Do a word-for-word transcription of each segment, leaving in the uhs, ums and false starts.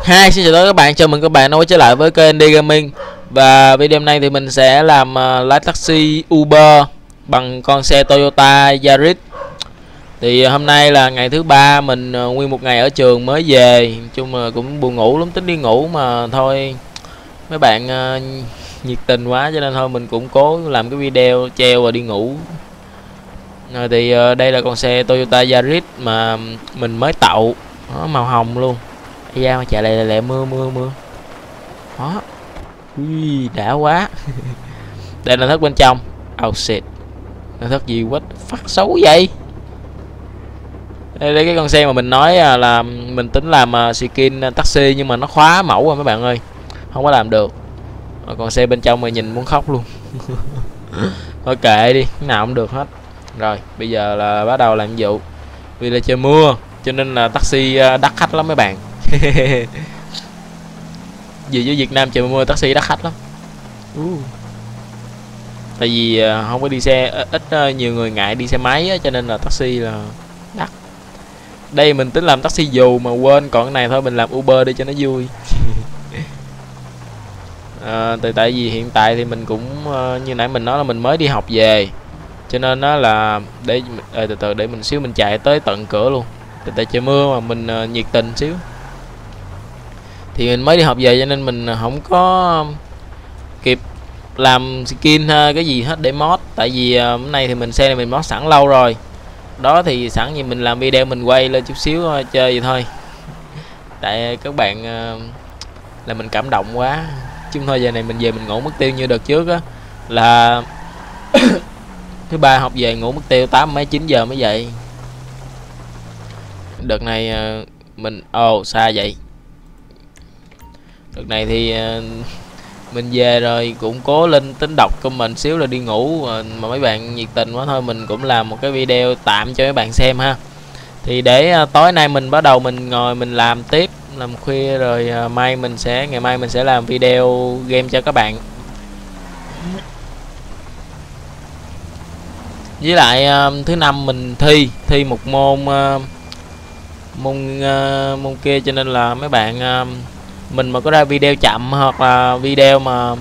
Hi, xin chào tất cả các bạn, chào mừng các bạn đã quay trở lại với kênh D Gaming. Và video hôm nay thì mình sẽ làm uh, lái taxi Uber bằng con xe Toyota Yaris. Thì uh, hôm nay là ngày thứ ba, mình uh, nguyên một ngày ở trường mới về, nói chung là cũng buồn ngủ lắm, tính đi ngủ mà thôi mấy bạn uh, nhiệt tình quá cho nên thôi mình cũng cố làm cái video treo và đi ngủ. Rồi thì uh, đây là con xe Toyota Yaris mà mình mới tậu, nó màu hồng luôn. Da mà chạy lại lẹ mưa mưa mưa đó. Ui, đã quá. Đây là thất bên trong. Oh shit, nội thất gì quá phát xấu vậy. Đây, đây cái con xe mà mình nói là mình tính làm skin taxi nhưng mà nó khóa mẫu rồi mấy bạn ơi, không có làm được. Còn xe bên trong mà nhìn muốn khóc luôn. Thôi kệ đi, cái nào cũng được hết. Rồi bây giờ là bắt đầu làm nhiệm vụ. Vì là trời mưa cho nên là taxi đắt khách lắm mấy bạn. Vì với Việt Nam trời mưa taxi đắt khách lắm. uh. Tại vì uh, không có đi xe, ít uh, nhiều người ngại đi xe máy á, cho nên là taxi là đắt. Đây mình tính làm taxi dù mà quên, còn cái này thôi mình làm Uber đi cho nó vui. uh, tại tại vì hiện tại thì mình cũng uh, như nãy mình nói là mình mới đi học về, cho nên nó là để uh, từ từ để mình xíu mình chạy tới tận cửa luôn. Tại, tại trời mưa mà mình uh, nhiệt tình xíu. Thì mình mới đi học về cho nên mình không có kịp làm skin cái gì hết để mod. Tại vì uh, hôm nay thì mình xe này mình mod sẵn lâu rồi. Đó thì sẵn như mình làm video mình quay lên chút xíu uh, chơi vậy thôi. Tại các bạn uh, là mình cảm động quá. Chứ thôi giờ này mình về mình ngủ mất tiêu như đợt trước á, là thứ ba học về ngủ mất tiêu tám mấy chín giờ mới dậy. Đợt này uh, mình ồ oh, xa vậy. Đợt này thì uh, mình về rồi cũng cố lên tính đọc comment xíu là đi ngủ, uh, mà mấy bạn nhiệt tình quá thôi mình cũng làm một cái video tạm cho mấy bạn xem ha. Thì để uh, tối nay mình bắt đầu mình ngồi mình làm tiếp, làm khuya rồi uh, mai mình sẽ ngày mai mình sẽ làm video game cho các bạn. Với lại uh, thứ năm mình thi thi một môn uh, môn uh, môn kia, cho nên là mấy bạn uh, mình mà có ra video chậm hoặc là video mà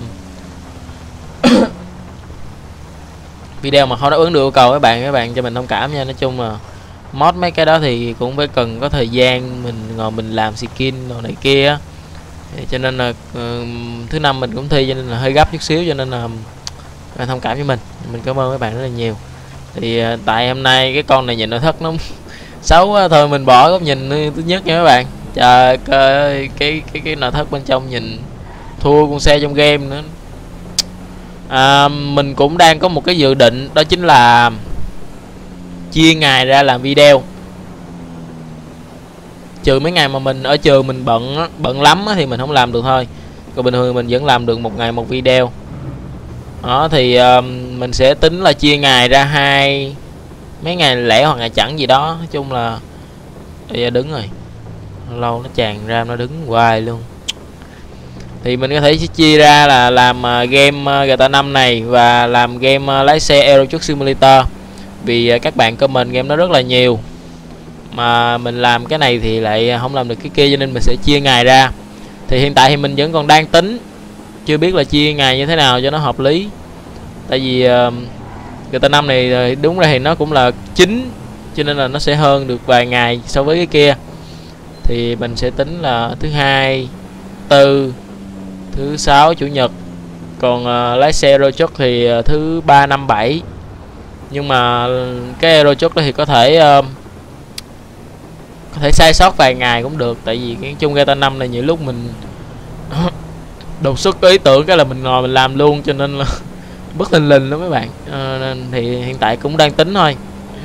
video mà không đáp ứng được yêu cầu các bạn các bạn cho mình thông cảm nha. Nói chung là mod mấy cái đó thì cũng phải cần có thời gian mình ngồi mình làm skin đồ này kia, cho nên là uh, thứ năm mình cũng thi cho nên là hơi gấp chút xíu, cho nên là bạn thông cảm với mình mình cảm ơn các bạn rất là nhiều. Thì uh, tại hôm nay cái con này nhìn nội thất nó xấu quá, thôi mình bỏ góc nhìn thứ nhất nha các bạn. Trời ơi, cái cái cái nội thất bên trong nhìn thua con xe trong game nữa. À, mình cũng đang có một cái dự định, đó chính là chia ngày ra làm video. Trừ mấy ngày mà mình ở trường mình bận bận lắm thì mình không làm được thôi. Còn bình thường mình vẫn làm được một ngày một video. Đó thì uh, mình sẽ tính là chia ngày ra hai mấy ngày lẻ hoặc ngày chẵn gì đó. Nói chung là bây giờ đứng rồi lâu nó tràn ra nó đứng hoài luôn. Thì mình có thể chia ra là làm uh, game uh, giê tê a năm này và làm game uh, lái xe Euro Truck Simulator. Vì uh, các bạn comment game nó rất là nhiều, mà mình làm cái này thì lại không làm được cái kia, cho nên mình sẽ chia ngày ra. Thì hiện tại thì mình vẫn còn đang tính, chưa biết là chia ngày như thế nào cho nó hợp lý. Tại vì uh, giê tê a năm này đúng ra thì nó cũng là chính, cho nên là nó sẽ hơn được vài ngày so với cái kia. Thì mình sẽ tính là thứ hai, tư, thứ sáu, chủ nhật. Còn uh, lái xe Euro Truck thì uh, thứ ba, năm, bảy. Nhưng mà cái Euro Truck đó thì có thể uh, có thể sai sót vài ngày cũng được. Tại vì cái chung giê tê a năm này nhiều lúc mình đột xuất có ý tưởng cái là mình ngồi mình làm luôn, cho nên là bất thình lình đó mấy bạn. uh, nên thì hiện tại cũng đang tính thôi.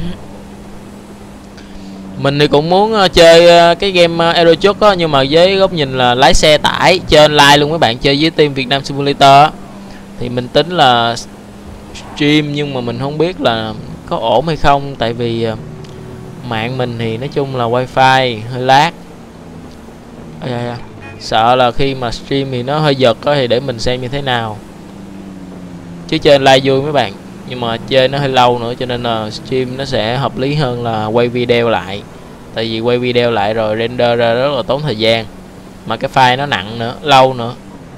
Mình thì cũng muốn uh, chơi uh, cái game uh, Euro Truck á, nhưng mà với góc nhìn là lái xe tải chơi online luôn mấy bạn, chơi với team Việt Nam Simulator á. Thì mình tính là stream, nhưng mà mình không biết là có ổn hay không. Tại vì uh, mạng mình thì nói chung là wifi hơi lag. à, à, à. Sợ là khi mà stream thì nó hơi giật á, thì để mình xem như thế nào. Chứ chơi online vui mấy bạn, nhưng mà chơi nó hơi lâu nữa, cho nên là stream nó sẽ hợp lý hơn là quay video lại. Tại vì quay video lại rồi render ra rất là tốn thời gian. mà cái file nó nặng nữa, lâu nữa.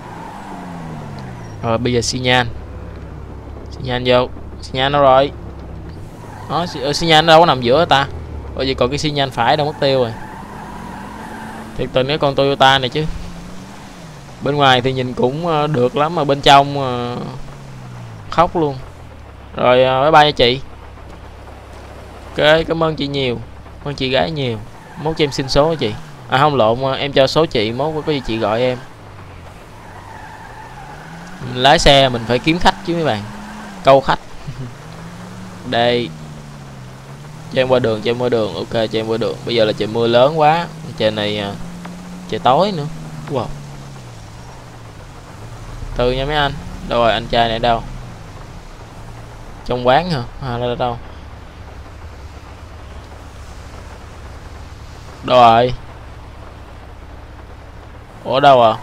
Rồi bây giờ xi nhan, xi nhan vô, xi nhan đâu rồi? Đó, xi nhan đâu có nằm giữa ta. Ôi vậy còn cái xi nhan phải đâu mất tiêu rồi. Thiệt tình cái con Toyota này chứ. Bên ngoài thì nhìn cũng được lắm mà bên trong khóc luôn. Rồi bye bye nha chị. Ok, cảm ơn chị nhiều, cảm ơn chị gái nhiều. Mốt cho em xin số chị. À không lộn, em cho số chị, mốt có gì chị gọi em. Mình lái xe mình phải kiếm khách chứ mấy bạn, câu khách. Đây, cho em qua đường, cho em qua đường. Ok, cho em qua đường. Bây giờ là trời mưa lớn quá, trời này trời tối nữa. Wow. Từ nha mấy anh. Đâu rồi anh trai này đâu? Trong quán hả? À là đâu? Đâu rồi? Ủa đâu à?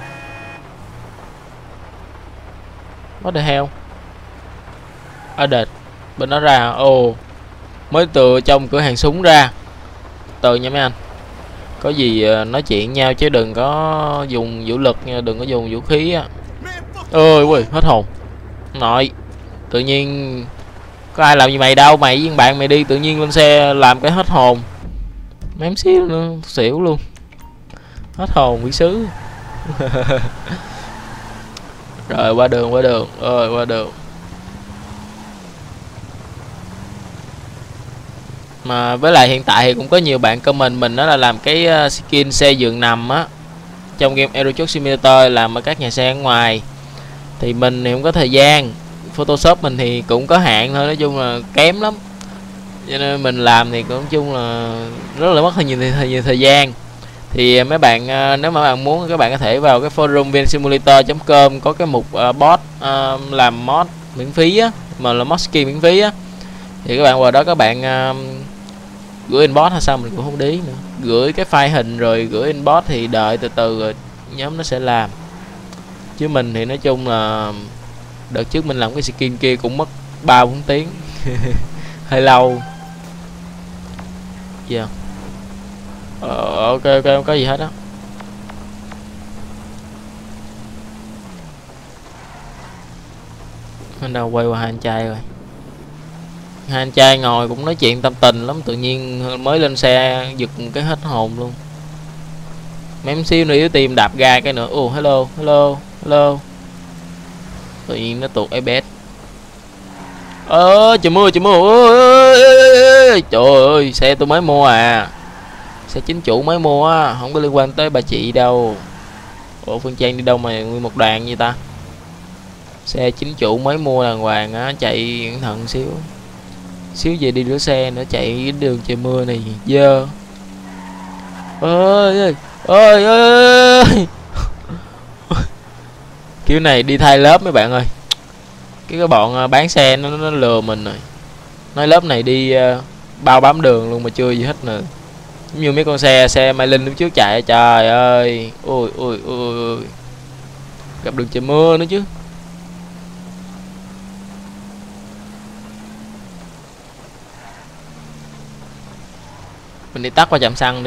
What the hell? Ở đệt. Bên đó ra. Ồ oh. Mới từ trong cửa hàng súng ra. Từ nha mấy anh. Có gì nói chuyện nhau chứ đừng có dùng vũ lực nha, đừng có dùng vũ khí á. Ôi ui, hết hồn. Nội. Tự nhiên có ai làm gì mày đâu, mày với bạn mày đi tự nhiên lên xe làm cái hết hồn. Mém xíu nữa xỉu luôn. Hết hồn quỷ sứ. Rồi qua đường, qua đường. Rồi qua đường. Mà với lại hiện tại thì cũng có nhiều bạn comment mình đó là làm cái skin xe giường nằm á trong game Euro Truck Simulator, làm ở các nhà xe ở ngoài. Thì mình thì không có thời gian, Photoshop mình thì cũng có hạn thôi, nói chung là kém lắm. Cho nên mình làm thì cũng chung là rất là mất hơi nhiều, thời, nhiều thời gian. Thì mấy bạn nếu mà bạn muốn, các bạn có thể vào cái forum vnsimulator chấm com, có cái mục uh, bot uh, làm mod miễn phí á, mà là mod skin miễn phí á. Thì các bạn vào đó các bạn uh, gửi inbox hay sao mình cũng không để nữa, gửi cái file hình rồi gửi inbox thì đợi từ từ rồi nhóm nó sẽ làm. Chứ mình thì nói chung là đợt trước mình làm cái skin kia cũng mất ba bốn tiếng. Hơi lâu. Yeah. Ờ, ok ok không có gì hết á. Mình đâu quay qua hai anh trai rồi. Hai anh trai ngồi cũng nói chuyện tâm tình lắm, tự nhiên mới lên xe giật cái hết hồn luôn. Mém xíu nữa yếu tim đạp ga cái nữa. Ồ hello hello hello. Tự nhiên nó tuột a bê ét. Ơ trời mưa trời mưa. Ôi, trời ơi xe tôi mới mua à, xe chính chủ mới mua á, không có liên quan tới bà chị đâu. Ủa Phương Trang đi đâu mà nguyên một đoàn vậy ta? Xe chính chủ mới mua đàng hoàng á, chạy cẩn thận xíu. Xíu về đi rửa xe nữa, chạy đường trời mưa này dơ. Ơi ơi ơi ơi. Kiểu này đi thay lớp mấy bạn ơi. Cái cái bọn bán xe nó, nó lừa mình rồi. Nói lớp này đi uh, bao bám đường luôn mà chưa gì hết nè. Giống như mấy con xe xe Mai Linh lúc trước chạy, trời ơi. Ôi ôi ôi ôi. Gặp đường trời mưa nữa chứ. Mình đi tắt qua trạm xăng đi.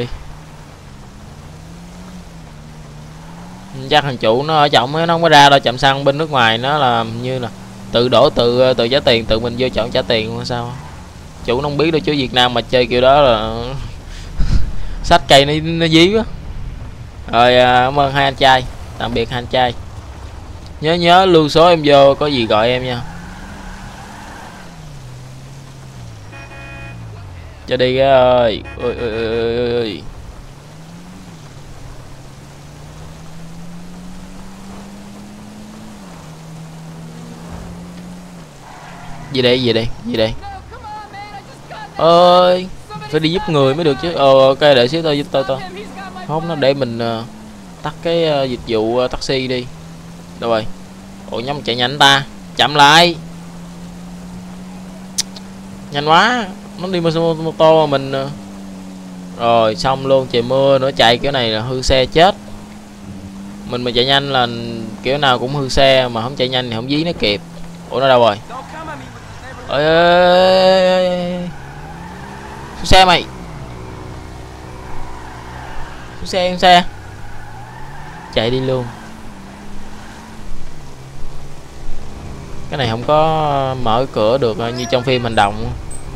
Chắc thằng chủ nó ở trọng nó không có ra đâu, trạm xăng bên nước ngoài nó là như là tự đổ tự tự trả tiền, tự mình vô chọn trả tiền luôn sao. Chủ nó không biết đâu chứ, Việt Nam mà chơi kiểu đó là sách cây nó, nó dí quá. Rồi cảm ơn hai anh trai, tạm biệt hai anh trai. Nhớ nhớ lưu số em vô, có gì gọi em nha. Cho đi cái ơi. Ôi ôi ôi ôi. Gì đây gì đây gì đây ơi, phải đi giúp người mới được chứ. Ờ ok đợi xíu tôi giúp tôi tôi không nó để mình uh, tắt cái uh, dịch vụ uh, taxi đi. Đâu rồi? Ủa nhóm chạy nhanh ta, chậm lại nhanh quá, nó đi mô, mô tô mà mình uh... rồi xong luôn. Trời mưa nữa, chạy kiểu này là hư xe chết. Mình mà chạy nhanh là kiểu nào cũng hư xe, mà không chạy nhanh thì không dí nó kịp. Ủa nó đâu rồi? Ơi ơi, xuống xe mày, xuống xe xuống xe. chạy đi luôn. Cái này không có mở cửa được như trong phim hành động.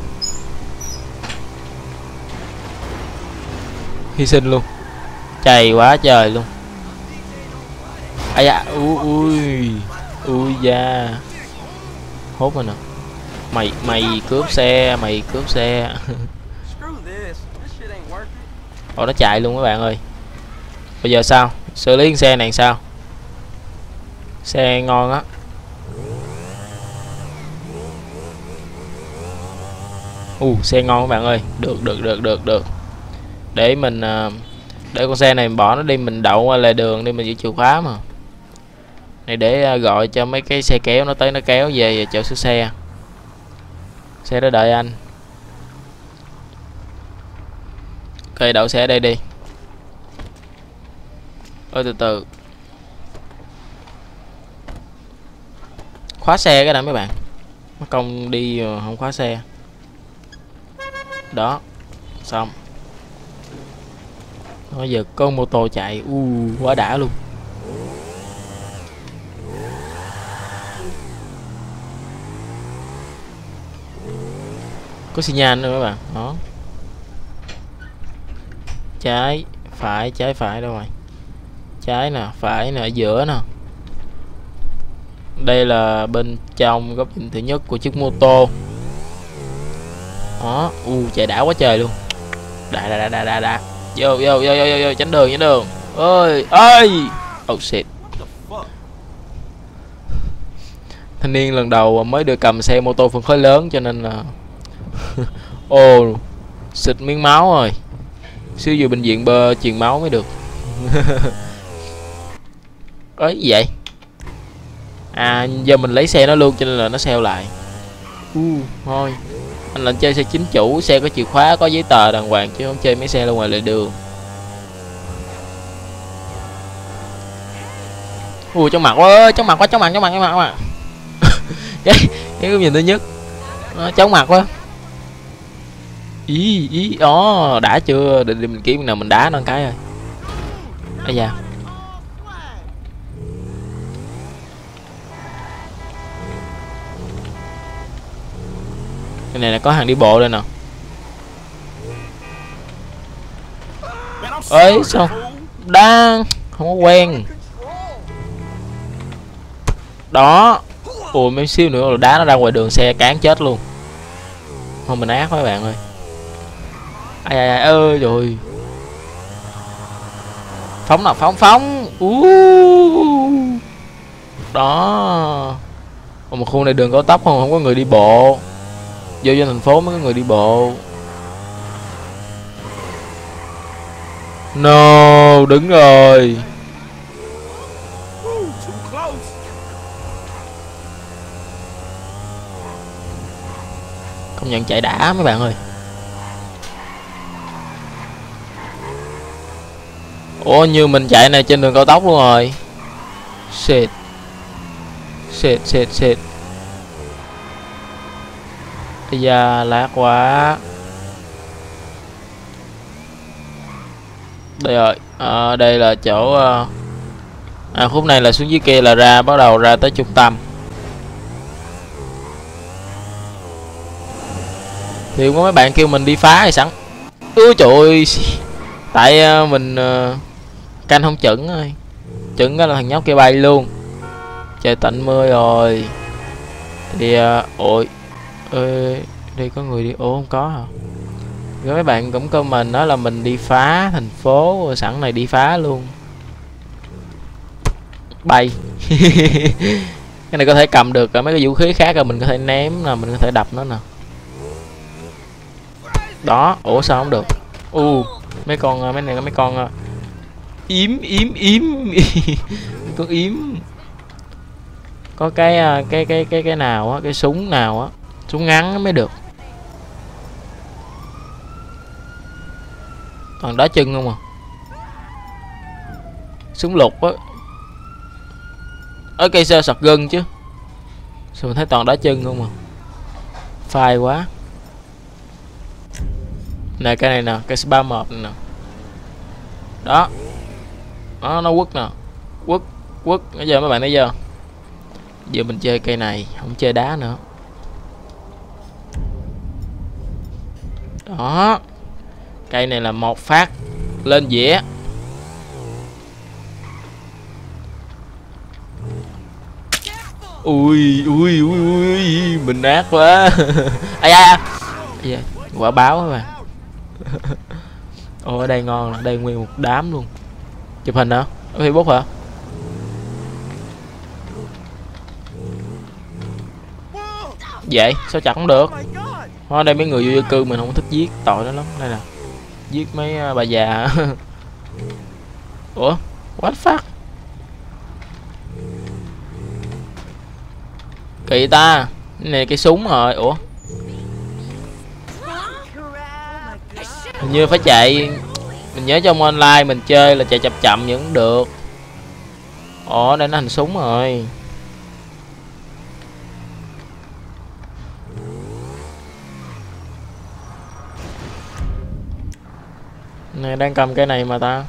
Hy sinh luôn. Chày quá trời luôn. Ây da, ui ui ui da. Hốt mình nè. Mày mày cướp xe, mày cướp xe. Ồ, nó chạy luôn các bạn ơi. Bây giờ sao? Xử lý con xe này sao? Xe ngon á. U uh, xe ngon các bạn ơi. Được được được được được. Để mình uh, để con xe này mình bỏ nó đi, mình đậu qua lề đường đi, mình giữ chìa khóa mà. Này để uh, gọi cho mấy cái xe kéo nó tới nó kéo về chỗ sửa xe. Xe đó đợi anh. Ok, đậu xe ở đây đi. Ôi từ từ. Khóa xe cái đã mấy bạn. Mất công đi không khóa xe. Đó. Xong. Bây giờ có mô tô chạy. U uh, quá đã luôn. Có xi nhan nữa các bạn. Đó. Trái phải, trái phải đâu rồi. Trái nè, phải nè, ở giữa nè. Đây là bên trong góc nhìn thứ nhất của chiếc mô tô. Đó, u uh, chạy đã quá trời luôn. Đã đã đã đã đã đã. Vô vô vô vô vô, vô. Tránh đường tránh đường. Ơi, ơi. Oh shit. Thanh niên lần đầu mới được cầm xe mô tô phân khối lớn cho nên là ô oh, xịt miếng máu rồi. Xíu vô bệnh viện bơ truyền máu mới được. Ấy gì vậy? À giờ mình lấy xe nó luôn cho nên là nó sale lại. U uh, thôi. Anh là chơi xe chính chủ, xe có chìa khóa, có giấy tờ đàng hoàng chứ không chơi mấy xe ra ngoài lề đường. Ui trong mặt quá, trong mặt quá, trong mặt, trong mặt, trong mặt mà. cái cái nhìn thứ nhất. Nó chóng mặt quá. Ý ý đó, đã chưa? Để, để mình kiếm nào mình đá nó cái rồi. Ây da. Cái này là có hàng đi bộ đây nè. Ấy sao đang không có quen đó. Ủa mấy xíu nữa là đá nó ra ngoài đường xe cán chết luôn. Thôi mình ác mấy bạn ơi. Ai ai ai ơi rồi. Phóng nào, phóng phóng. Uh. Đó. Ở một khu này đường cao tốc không, không có người đi bộ. Vô cho thành phố mới có người đi bộ. No, đứng rồi. Công nhận chạy đã mấy bạn ơi. Ủa như mình chạy này trên đường cao tốc luôn rồi. Shit. Shit shit shit. Bây giờ lát quá. Đây rồi. À, đây là chỗ uh... à khúc này là xuống dưới kia là ra, bắt đầu ra tới trung tâm. Thì có mấy bạn kêu mình đi phá thì sẵn. Ôi trời ơi. Tại uh, mình uh, canh không chuẩn thôi. Chuẩn cái là thằng nhóc kia bay luôn. Trời tạnh mưa rồi. Thì uh, ôi ơi, đây có người đi. Ủa không có hả? Rồi mấy bạn cũng comment nói là mình đi phá thành phố, sẵn này đi phá luôn. Bay. Cái này có thể cầm được mấy cái vũ khí khác rồi mình có thể ném nè, mình có thể đập nó nè. Đó, ủa sao không được? U uh, mấy con mấy này có mấy con yếm yếm yếm. Con yếm. Có cái cái cái cái cái nào á, cái súng nào á, súng ngắn mới được. Toàn đá chân không à. Súng lục á. Ở cây sơ sọt gân chứ. Sao mình thấy toàn đá chân không à. Phai quá. Nè cái này nè, cái ba một này nè. Đó. Đó nó quất nè. Quất quất bây giờ mấy bạn thấy chưa, giờ mình chơi cây này không chơi đá nữa. Đó, cây này là một phát lên dĩa. Ui ui ui ui mình ác quá. Ai da, quả báo các bạn. Ồ, ở đây ngon, đây nguyên một đám luôn. Chụp hình hả? Ở Facebook hả? Vậy sao chặt không được? Ở đây mấy người vô dân cư mình không thích giết, tội đó lắm. Đây nè, giết mấy bà già. Ủa, what fuck? Kỳ ta, cái này cái súng rồi. Ủa, hình như phải chạy. Mình nhớ trong online mình chơi là chạy chậm chậm vẫn được. Ồ, đây nó thành súng rồi. Này đang cầm cái này mà ta.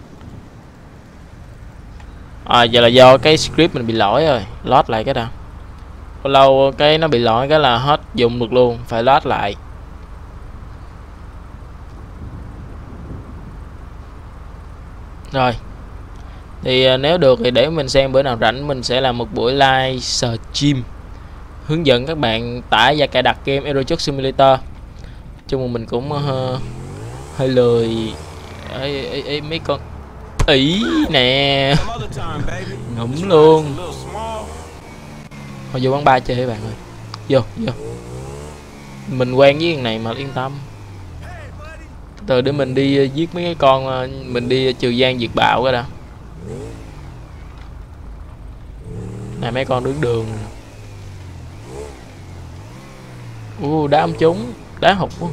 À, giờ là do cái script mình bị lỗi rồi. Load lại cái nào. Lâu lâu cái nó bị lỗi cái là hết dùng được luôn, phải load lại. Rồi thì nếu được thì để mình xem bữa nào rảnh mình sẽ làm một buổi live stream hướng dẫn các bạn tải và cài đặt game Euro Truck Simulator. Chung mà mình cũng uh, hơi lười. Ê, ê, ê, mấy con ý nè ngủm luôn. Thôi vô quán bar chơi các bạn ơi, vô vô mình quen với thằng này mà yên tâm. Từ để mình đi giết mấy cái con, mình đi trừ gian diệt bạo cái đã. Này mấy con đứng đường. U đá ông chúng, đá hụt quá.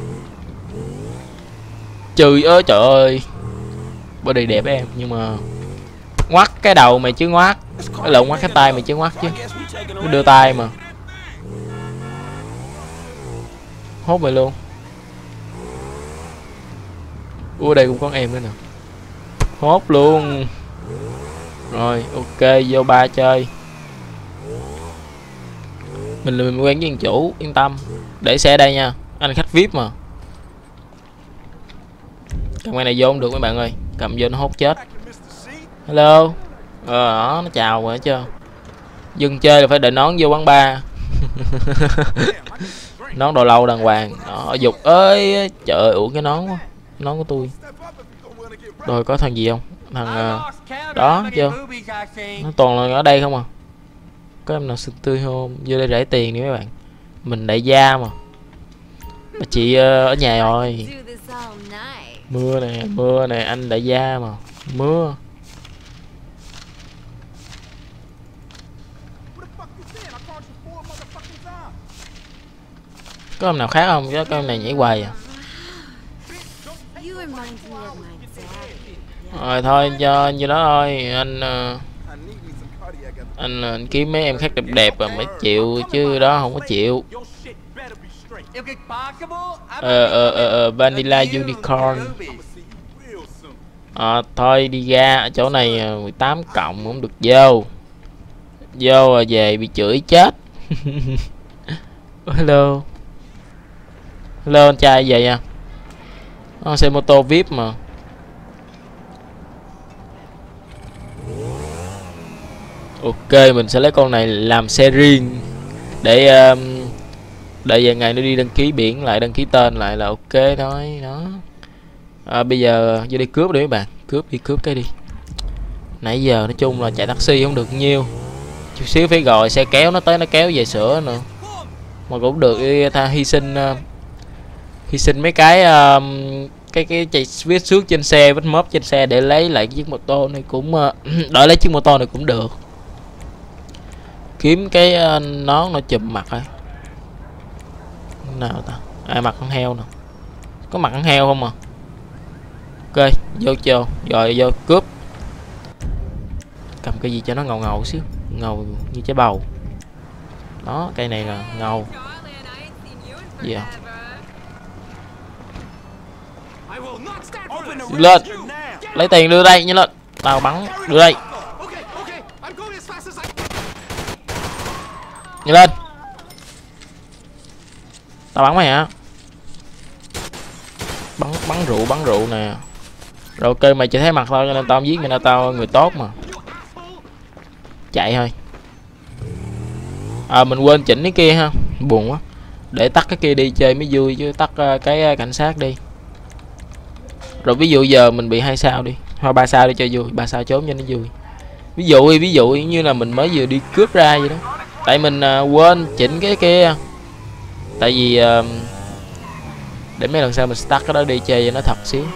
Trừ ơi trời ơi. Body đẹp em nhưng mà ngoắt cái đầu mày chứ ngoắt. Cái lộn ngoắt cái tay mày chứ ngoắt chứ. Cứ đưa tay mà. Hốt mày luôn. Ủa đây cũng có em nữa nè. Hốt luôn. Rồi ok vô ba chơi. Mình là mình quen với thằng chủ, yên tâm. Để xe đây nha, anh khách vi ai pi mà. Cầm cái này vô không được mấy bạn ơi, cầm vô nó hốt chết. Hello. Ờ đó, nó chào rồi chưa. Dừng chơi là phải đợi nón vô quán bar. Nón đồ lâu đàng hoàng. Đó, dục ơi trời ơi, ủa cái nón quá. Nón của tôi. Rồi có thằng gì không? Thằng uh, đó chưa? Nó toàn là ở đây không à. Có em nào xinh tươi không? Vô đây rải tiền đi mấy bạn. Mình đại gia mà. Bà chị uh, ở nhà rồi. Mưa nè, mưa nè, anh đại gia mà. Mưa. Có em nào khác không? Chứ cái em này nhảy hoài à. Rồi thôi cho như đó thôi. Anh uh, anh, anh kiếm mấy em khác đẹp đẹp rồi mới chịu chứ đó không có chịu. Ờ ờ ờ ờ Vanilla Unicorn. À, thôi đi ra ở chỗ này mười tám cộng cũng được vô. Vô rồi về bị chửi chết. Hello. Hello anh trai về nha. À, xe mô tô vi ai pi mà. Ok mình sẽ lấy con này làm xe riêng. Để um, đợi vài ngày nó đi đăng ký biển lại, đăng ký tên lại là ok thôi đó. À, bây giờ vô đi cướp đi mấy bạn. Cướp đi, cướp cái đi. Nãy giờ nói chung là chạy taxi không được nhiêu. Chút xíu phải gọi xe kéo nó tới nó kéo về sửa nữa. Mà cũng được đi tha hy sinh uh, hy sinh mấy cái uh, cái cái chạy viết xước trên xe, vết móp trên xe để lấy lại chiếc mô tô này cũng uh, đợi lấy chiếc mô tô này cũng được. Kiếm cái uh, nón nó chùm mặt rồi. Nào ta? Ai mặc con heo nè. Có mặt con heo không à? Ok, vô vô, rồi vô cướp. Cầm cái gì cho nó ngầu ngầu xíu, ngầu như trái bầu. Đó, cây này là ngầu. Gì yeah. Lên. Lấy tiền đưa đây nhanh lên. Tao bắn đưa đây. Nhanh lên. Tao bắn mày hả? Bắn bắn rượu bắn rượu nè. Rồi ok, mày chỉ thấy mặt thôi cho nên tao không giết mày, tao người tốt mà. Chạy thôi. À mình quên chỉnh cái kia ha, buồn quá. Để tắt cái kia đi chơi mới vui chứ, tắt uh, cái uh, cảnh sát đi. Rồi ví dụ giờ mình bị hai sao đi, hoặc ba sao đi cho vui, ba sao trốn cho nó vui. Ví dụ ví dụ như là mình mới vừa đi cướp ra vậy đó. Tại mình uh, quên chỉnh cái kia. Tại vì uh, để mấy lần sau mình tắt cái đó đi chơi cho nó thật xíu.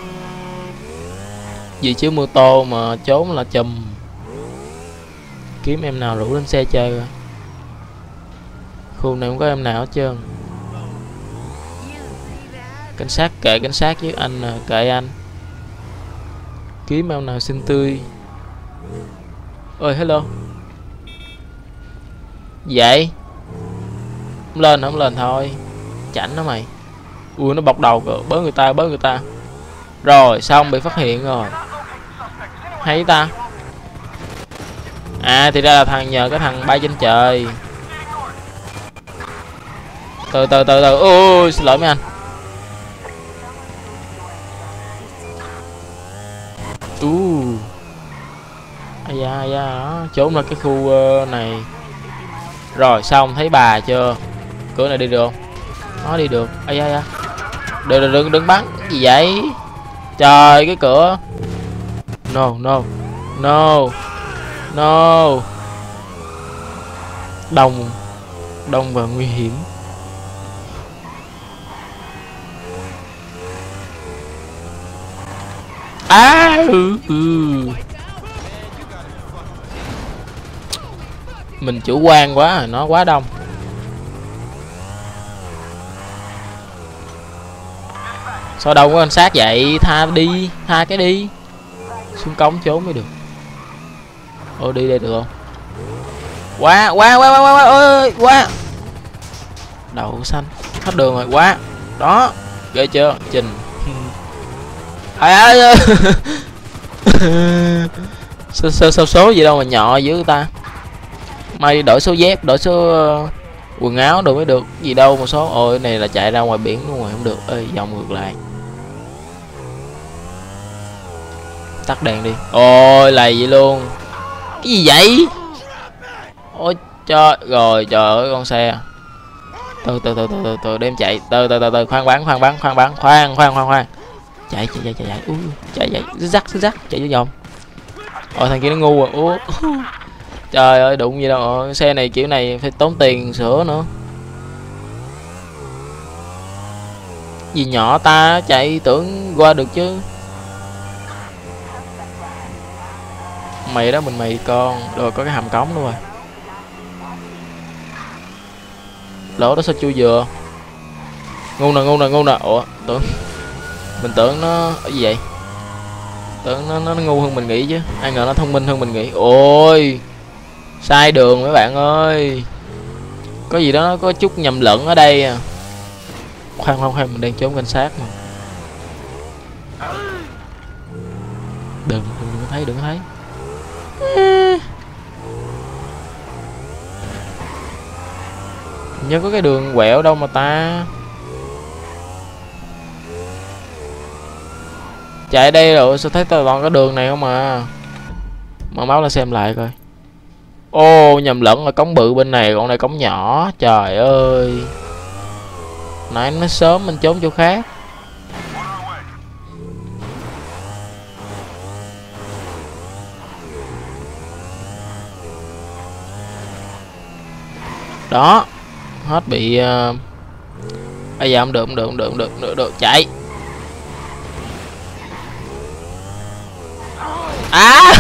Vì chứ mô tô mà trốn là chùm. Kiếm em nào rủ lên xe chơi rồi. Khu này không có em nào hết trơn. Cảnh sát kệ cảnh sát chứ anh kệ anh. Kiếm em nào xinh tươi. Ơi hello. Vậy không lên không lên thôi. Chảnh nó mày. Ui nó bọc đầu kìa, bớ người ta bớ người ta. Rồi xong bị phát hiện rồi. Hay ta. À thì ra là thằng nhờ cái thằng bay trên trời. Từ từ từ từ. Ôi xin lỗi mấy anh. u ai da ai da đó, trốn ra cái khu uh, này. Rồi xong thấy bà chưa? Cửa này đi được không? Nó đi được. Ai da ai da. Đừng đừng đừng đừng bắn gì vậy? Trời cái cửa. No no no no. Đông đông và nguy hiểm. À ừ, ừ. Mình chủ quan quá, nó quá đông. Sao đâu có cảnh sát vậy? Tha đi, tha cái đi. Xuống cống trốn mới được. Ô đi đây được không? Quá quá quá quá quá ơi quá. Đậu xanh hết đường rồi. Quá đó ghê chưa Trình. Ai ơi. Sao, sao, sao số gì đâu mà nhỏ dữ ta. May đi đổi số dép, đổi số uh, quần áo đồ mới được. Gì đâu một số. Ôi này là chạy ra ngoài biển luôn rồi không được. Ơi vòng ngược lại. Tắt đèn đi. Ôi lầy vậy luôn. Cái gì vậy? Ôi trời. Rồi trời ơi con xe. Từ từ từ từ từ từ đem chạy. Từ từ từ từ khoan bắn khoan bắn khoan bắn khoan khoan khoan khoan. Chạy chạy chạy chạy chạy. Ui, chạy chạy rắc rắc chạy vô vòng. Ôi thằng kia nó ngu à. Ủa. Trời ơi đụng gì đâu. Ôi, xe này kiểu này phải tốn tiền sửa nữa. Gì nhỏ ta chạy tưởng qua được chứ. Mày đó mình mày con. Rồi có cái hầm cống luôn rồi. Lỗ đó sao chui dừa. Ngu nè ngu nè ngu nè. Ủa tưởng mình tưởng nó cái gì vậy? Tưởng nó, nó nó ngu hơn mình nghĩ chứ. Ai ngờ nó thông minh hơn mình nghĩ. Ôi sai đường mấy bạn ơi. Có gì đó nó có chút nhầm lẫn ở đây à. Khoan khoan khoan mình đang trốn cảnh sát mà. Đừng đừng, đừng thấy đừng thấy. Nhớ có cái đường quẹo đâu mà ta. Chạy đây rồi sao thấy tao toàn cái đường này không à. Mở máu lên xem lại coi. Ô nhầm lẫn là cống bự bên này, còn này cống nhỏ. Trời ơi. Nãy nó sớm mình trốn chỗ khác. Đó. Hết bị uh... bây giờ không được không được không được không được không được, được. Chạy. À.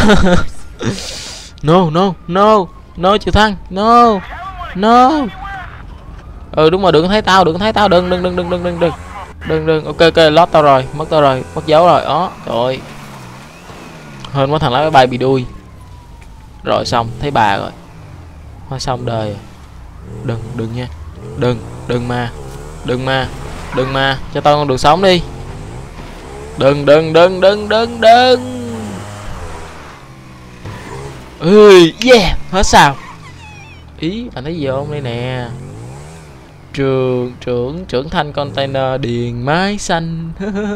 No no no no chịu thăng. No no. Ừ đúng rồi đừng thấy tao đừng thấy tao đừng đừng đừng đừng đừng đừng đừng đừng đừng. Ok ok lót tao rồi mất tao rồi mất dấu rồi đó. Trời ơi hơn quá thằng lái máy bay bị đuôi. Rồi xong thấy bà rồi. Thôi xong đời. Đừng đừng nha. Đừng đừng mà đừng mà đừng mà cho tao con đường sống đi. Đừng đừng đừng đừng đừng đừng. Ui yeah hết sao. Ý bạn thấy gì không, đây nè, trường trưởng trưởng thành container điền mái xanh.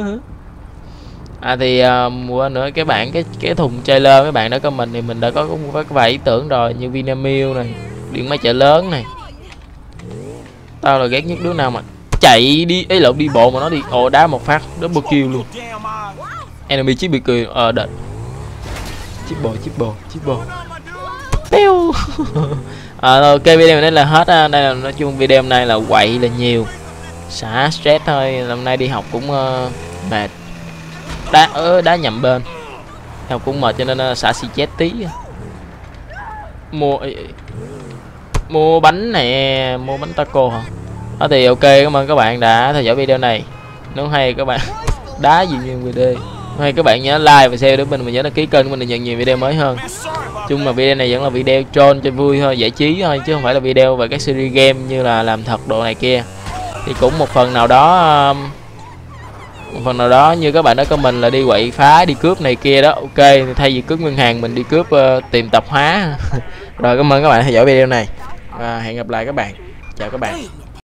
À thì uh, mua nữa cái bạn cái cái thùng trailer mấy bạn đã comment thì mình đã có có vài ý tưởng rồi, như Vinamilk này, điện máy chợ lớn này. Tao là ghét nhất đứa nào mà chạy đi ấy lộn đi bộ mà nó đi ồ đá một phát double kill luôn. Enemy chỉ bị cười ờ đệt. Chip bò chip bò chip bò. Péu. À, ok video này là hết á. Đây là nói chung video hôm nay là quậy là nhiều, xả stress thôi. Hôm nay đi học cũng uh, mệt, đá ớ đá nhầm bên, học cũng mệt cho nên uh, xả xì chết tí. Mua mua bánh nè, mua bánh taco hả? Đó thì ok, cảm ơn các bạn đã theo dõi video này. Nếu hay các bạn đá gì như video hay các bạn nhớ like và share để mình mình nhớ đăng ký kênh của mình để nhận nhiều video mới hơn. Chung là video này vẫn là video troll cho vui thôi, giải trí thôi, chứ không phải là video về các series game như là làm thật độ này kia. Thì cũng một phần nào đó một phần nào đó như các bạn đã comment là đi quậy phá đi cướp này kia đó, ok, thì thay vì cướp ngân hàng mình đi cướp uh, tiệm tạp hóa. Rồi cảm ơn các bạn theo dõi video này và hẹn gặp lại các bạn, chào các bạn.